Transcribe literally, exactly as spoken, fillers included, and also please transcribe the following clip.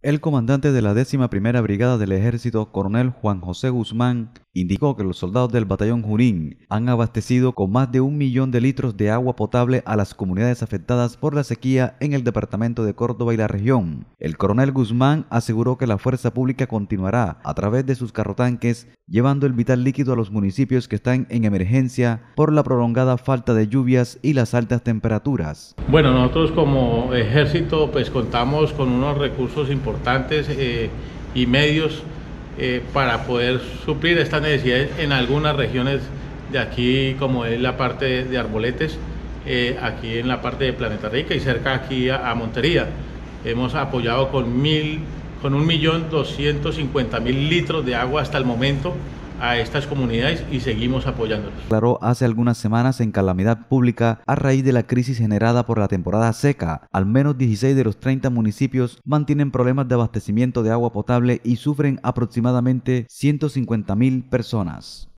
El comandante de la décima primera Brigada del Ejército, coronel Juan José Guzmán, indicó que los soldados del batallón Junín han abastecido con más de un millón de litros de agua potable a las comunidades afectadas por la sequía en el departamento de Córdoba y la región. El coronel Guzmán aseguró que la fuerza pública continuará a través de sus carrotanques llevando el vital líquido a los municipios que están en emergencia por la prolongada falta de lluvias y las altas temperaturas. Bueno, nosotros como ejército pues contamos con unos recursos importantes eh, y medios eh, para poder suplir estas necesidades en algunas regiones de aquí, como es la parte de, de Arboletes, eh, aquí en la parte de Planeta Rica y cerca aquí a, a Montería. Hemos apoyado con mil con un millón doscientos cincuenta mil litros de agua hasta el momento a estas comunidades y seguimos apoyándolos. Declaró hace algunas semanas en calamidad pública a raíz de la crisis generada por la temporada seca. Al menos dieciséis de los treinta municipios mantienen problemas de abastecimiento de agua potable y sufren aproximadamente ciento cincuenta mil personas.